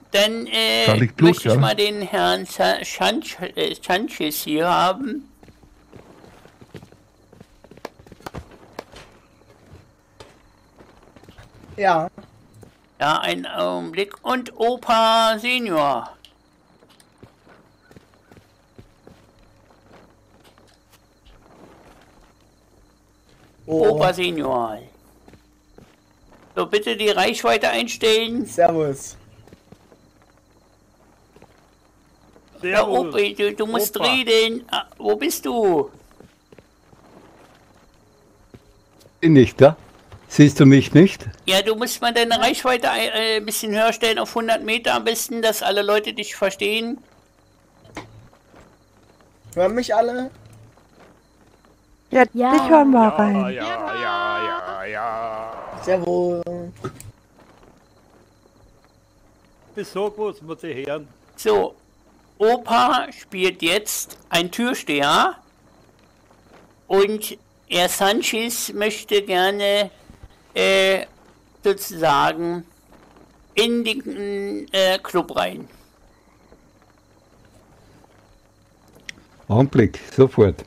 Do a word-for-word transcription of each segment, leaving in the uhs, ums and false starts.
dann äh, Blut, möchte ich ja. mal den Herrn Sanchez hier haben. Ja. Ja, einen Augenblick. Und Opa Senior. Oh. Opa Senior. So, bitte die Reichweite einstellen. Servus. Ja, Opa, du, du musst Opa. reden. Ah, wo bist du? Bin ich da? Siehst du mich nicht? Ja, du musst mal deine Reichweite ein äh, bisschen höher stellen auf hundert Meter am besten, dass alle Leute dich verstehen. Hören mich alle? Ja, Ja. dich hören wir Ja, rein. ja, ja, ja, ja. Servus. Bis so gut, muss ich hören. So, Opa spielt jetzt ein Türsteher und Herr Sanchez möchte gerne äh, sozusagen in den äh, Club rein. Augenblick, sofort.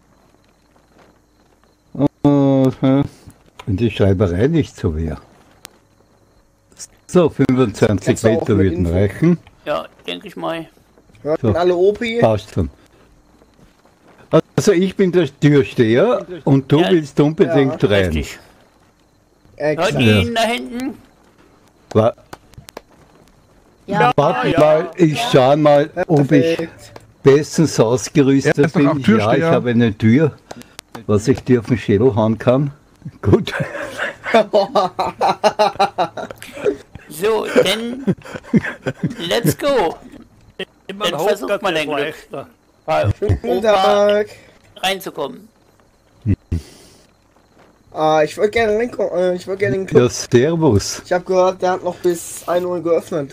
Und, äh, wenn die Schreiberei nicht so wäre. So, fünfundzwanzig Kannst du auch Meter mit würden Info- reichen. Ja, denke ich mal. Hören So. alle Opi? Passt schon. Also ich bin der Türsteher und du Ja, willst unbedingt rein. Richtig. Hört Exakt. ihr ihn da hinten? Wa Ja. Warte ja. mal, ich schau mal, ob ich Perfekt. bestens Er ausgerüstet ist doch auch bin. Ja, Türsteher. ich habe eine Tür, was ich dir auf den Schädel hauen kann. Gut. So, dann let's go. Immer Dann versucht man dein Glück. leichter. Bei Guten Opa Tag. reinzukommen. Ah, ich würde gerne den, Ko- äh, ich würde gerne den Club. Ja, servus. Ich habe gehört, der hat noch bis ein Uhr geöffnet.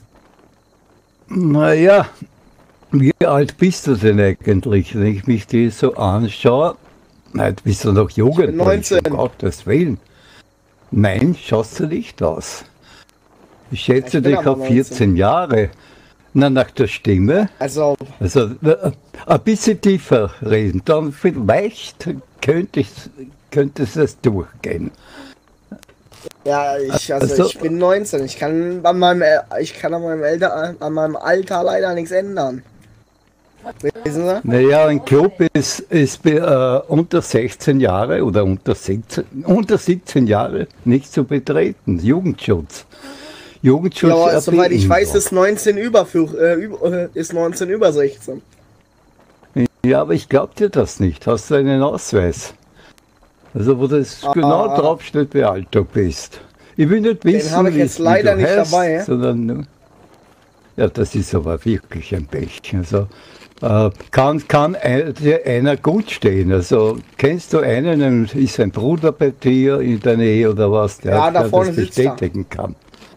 Naja, wie alt bist du denn eigentlich, wenn ich mich dir so anschaue? Nein, du bist du noch jugendlich, neunzehn. um Gottes Willen. Nein, schaust du nicht aus. Ich schätze Ich bin dich aber auf vierzehn neunzehn. Jahre. Na, nach der Stimme. Also, Also äh, ein bisschen tiefer reden, dann vielleicht könnte ich, könnte es durchgehen. ja, ich, also, Also- ich bin neunzehn. Ich kann an meinem, El- ich kann an meinem, Elter, an meinem Alter leider nichts ändern. Wissen Sie? Naja, ein Club ist, ist äh, unter sechzehn Jahre oder unter siebzehn, unter siebzehn Jahre nicht zu betreten. Jugendschutz. Jugendschutz. Ja, aber ab soweit ich Info. weiß, ist neunzehn über, für, äh, über äh, ist neunzehn über sechzehn. Ja, aber ich glaub dir das nicht. Hast du einen Ausweis? Also wo das Ah. genau draufsteht, wie alt du bist. Ich will nicht wissen, habe ich wie- jetzt wie leider du nicht heißt, dabei. sondern nur- ja, das ist aber wirklich ein Pech. Also äh, kann, kann ein, dir einer gut stehen. Also kennst du einen, ist ein Bruder bei dir in der Nähe oder was, der, Ja, da der vorne das sitzt er. bestätigen kann?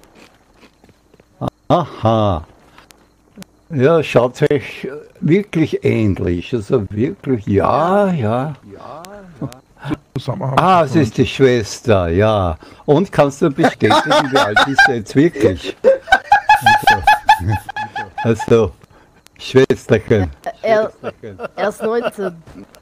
Aha. Ja, schaut euch wirklich ähnlich. Also wirklich, ja, ja. Zusammen haben. Ah, es ist die Schwester, ja. Und kannst du bestätigen, wie alt ist sie jetzt wirklich? Also, also Schwesterchen. Er, er ist neunzehn.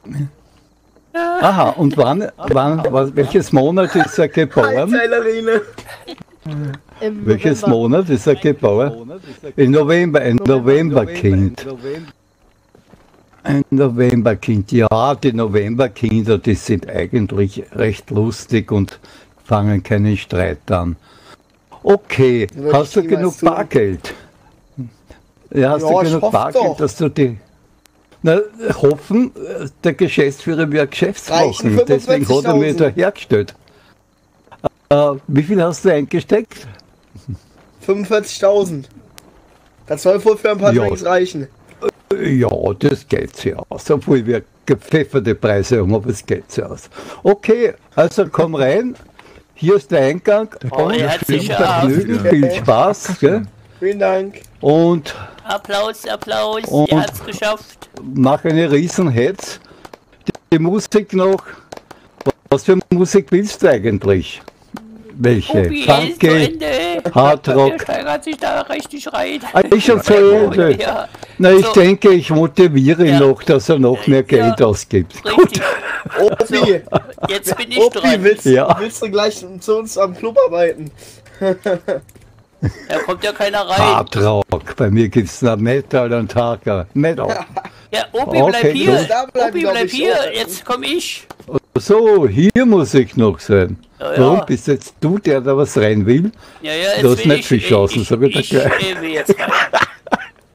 Aha, und wann, wann, wann welches Monat ist er geboren? Heilerine. Im Welches November. Monat ist er geboren? Im November, ein Novemberkind. Ein Novemberkind, ja, die Novemberkinder, die sind eigentlich recht lustig und fangen keinen Streit an. Okay, Würde hast du ich niemals genug tun. Bargeld? Ja, hast Ja, du ich genug hoffe Bargeld, doch. dass du die... Na, hoffen, äh, der Geschäftsführer wird Geschäftswochen, Reichen deswegen hat er mir da fünfundvierzigtausend. hergestellt. Äh, wie viel hast du eingesteckt? fünfundvierzigtausend. Das soll wohl für ein paar Ja. Drinks reichen. Ja, das geht sich aus, obwohl wir gepfefferte Preise haben, aber es geht sich aus. Okay, also komm rein, hier ist der Eingang Oh, und er hat viel sich Vergnügen, ja. viel Spaß. Gell? Vielen Dank. Und Applaus, Applaus, Und- er hat's geschafft. mach eine Riesenhetz. Die, die Musik noch, was für Musik willst du eigentlich? Welche? Obi, er ist zu Funky? Ende. Hardrock. Er steigert sich da richtig rein. Ah, ist schon zu Ende. Ja, Na, ich So. denke, ich motiviere ihn Ja. noch, dass er noch mehr Geld Ja. ausgibt. richtig. Opi, Jetzt bin ich Opi, dran. willst, Ja. willst du gleich zu uns am Club arbeiten? Da kommt ja keiner rein. Hardrock. Bei mir gibt's noch Metal und Hardcore. Metal. Ja, Obi, Okay, bleib hier. gut. Da bleiben, Obi, glaub bleib ich, hier. so. Jetzt komm ich. So, hier muss ich noch sein. Ja, ja. Warum bist jetzt du, der da was rein will? Ja, ja, jetzt Du hast will nicht ich, viel Chancen, ich, sag ich dir ich, gleich. ich will jetzt rein.